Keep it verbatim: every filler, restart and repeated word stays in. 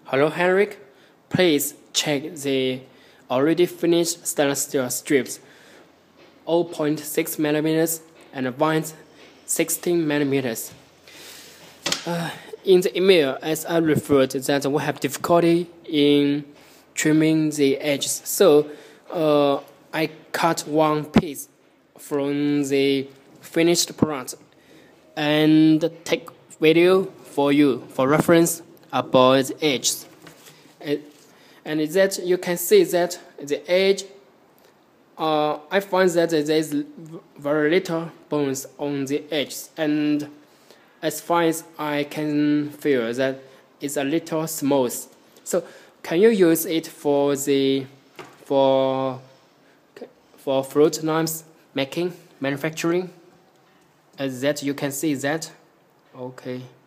Hello Henrik, please check the already finished stainless steel strips zero point six millimeters and wide sixteen millimeters. Uh, in the email, as I referred that we have difficulty in trimming the edges, so uh, I cut one piece from the finished product and take video for you for reference about the edges. And, and that you can see that the edge, uh, I find that there is very little bones on the edges, and as far as I can feel that it's a little smooth. So can you use it for the for for fruit knives making manufacturing? As that you can see that. Okay.